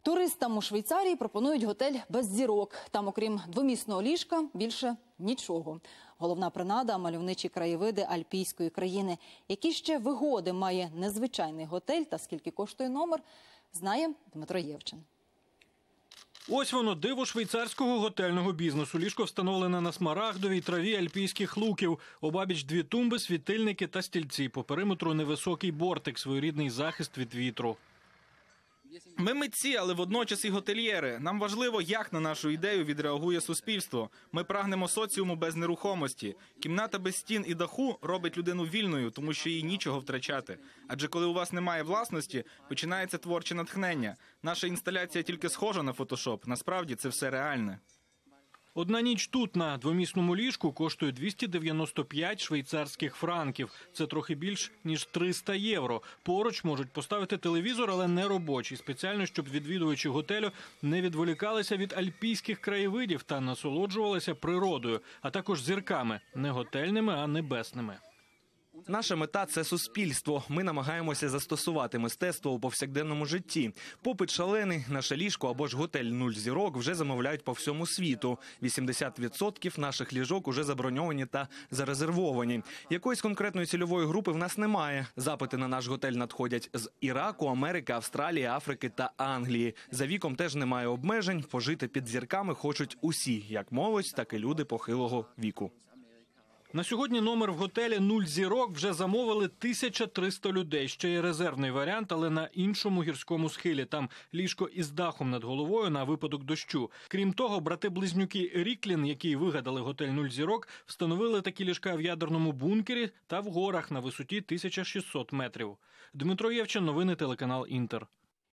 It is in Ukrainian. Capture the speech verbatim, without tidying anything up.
Туристам у Швейцарії пропонують готель без зірок. Там, окрім двомісного ліжка, більше нічого. Головна принада – мальовничі краєвиди альпійської країни. Які ще вигоди має незвичайний готель та скільки коштує номер, знає Дмитро Євчин. Ось воно, диво швейцарського готельного бізнесу. Ліжко встановлене на смарагдовій траві альпійських луків. Обабіч дві тумби, світильники та стільці. По периметру невисокий бортик, своєрідний захист від вітру. Ми митці, але водночас і готельєри. Нам важливо, як на нашу ідею відреагує суспільство. Ми прагнемо соціуму без нерухомості. Кімната без стін і даху робить людину вільною, тому що їй нічого втрачати. Адже коли у вас немає власності, починається творче натхнення. Наша інсталяція тільки схожа на фотошоп. Насправді це все реальне. Одна ніч тут на двомісному ліжку коштує двісті дев'яносто п'ять швейцарських франків. Це трохи більш ніж триста євро. Поруч можуть поставити телевізор, але не робочий. Спеціально, щоб відвідувачі готелю не відволікалися від альпійських краєвидів та насолоджувалися природою, а також зірками. Не готельними, а небесними. Наша мета – це суспільство. Ми намагаємося застосувати мистецтво у повсякденному житті. Попит шалений, наше ліжко або ж готель «Нуль зірок» вже замовляють по всьому світу. вісімдесят відсотків наших ліжок уже заброньовані та зарезервовані. Якоїсь конкретної цільової групи в нас немає. Запити на наш готель надходять з Іраку, Америки, Австралії, Африки та Англії. За віком теж немає обмежень. Пожити під зірками хочуть усі, як молодь, так і люди похилого віку. На сьогодні номер в готелі «Нуль зірок» вже замовили тисяча триста людей. Ще є резервний варіант, але на іншому гірському схилі. Там ліжко із дахом над головою на випадок дощу. Крім того, брати-близнюки Ріклін, які вигадали готель «Нуль зірок», встановили такі ліжка в ядерному бункері та в горах на висоті тисяча шістсот метрів. Дмитро Євчин, новини телеканал «Інтер».